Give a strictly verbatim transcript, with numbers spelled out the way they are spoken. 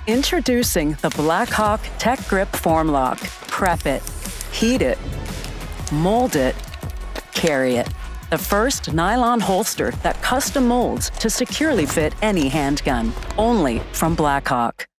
Introducing the Blackhawk TecGrip FormLok. Prep it, heat it, mold it, carry it. The first nylon holster that custom molds to securely fit any handgun. Only from Blackhawk.